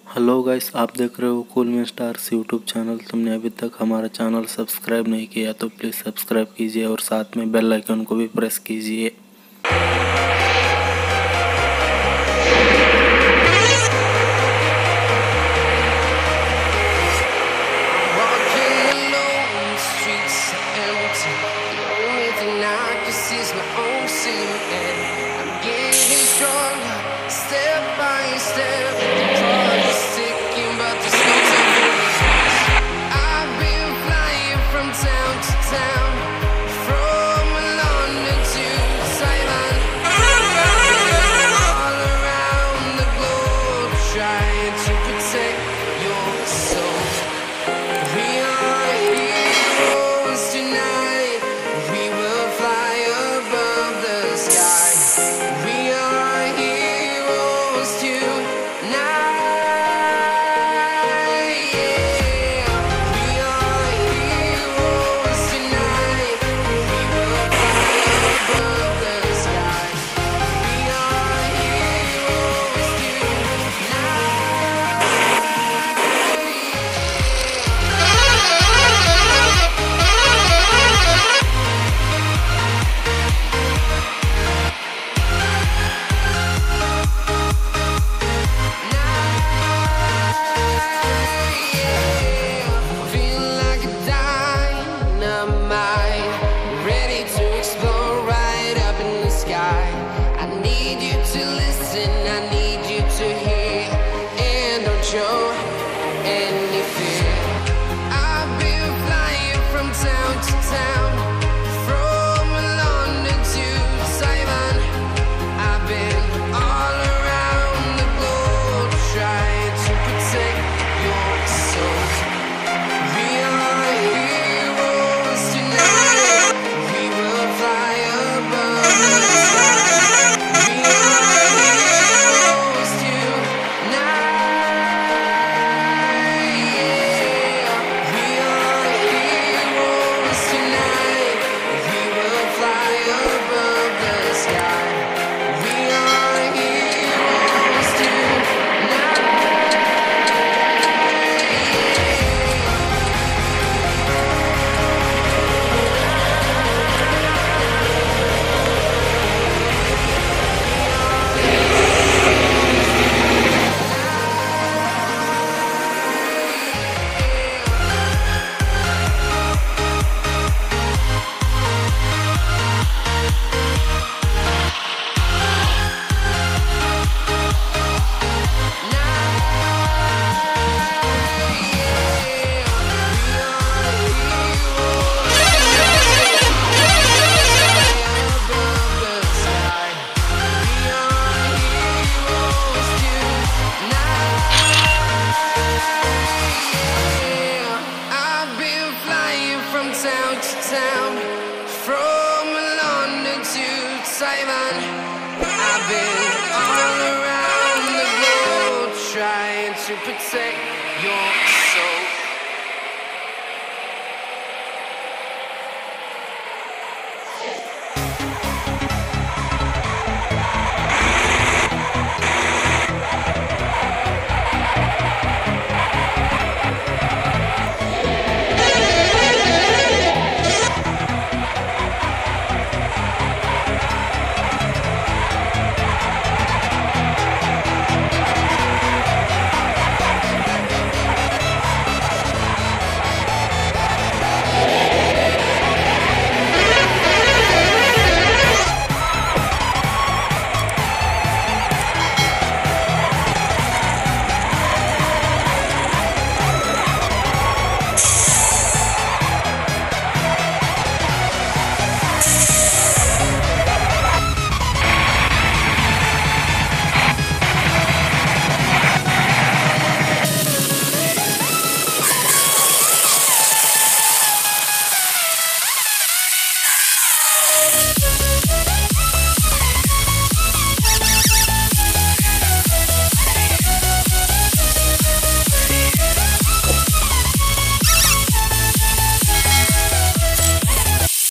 Hello guys, आप देख रहे हो कूल में स्टार्स यूट्यूब चैनल। तुमने अभी तक हमारा चैनल सब्सक्राइब नहीं किया तो प्लीज़ सब्सक्राइब कीजिए और साथ में बेल आइकन को भी प्रेस कीजिए। Step by step, the clock is ticking, but there's no time for me. I've been flying from town to town, from London to Taiwan. I've been all around the globe, trying to protect your soul. We are heroes tonight, we will fly above the sky. We are heroes tonight, yeah. We are heroes tonight, we will fly above the sky. We are heroes Feel like a dynamite, ready to explode right up in the sky. I need you to listen, I need you to hear, and don't show any fear. I've been flying from town to town, from London to Taiwan. I've been all around the globe, trying to protect your soul. We are heroes tonight, we will fly above the sky. We are heroes tonight, yeah. We are heroes tonight, we will fly above the sky. We are heroes tonight, I've been flying from town to town, from London to Taiwan. I've been all around the globe, trying to protect your soul.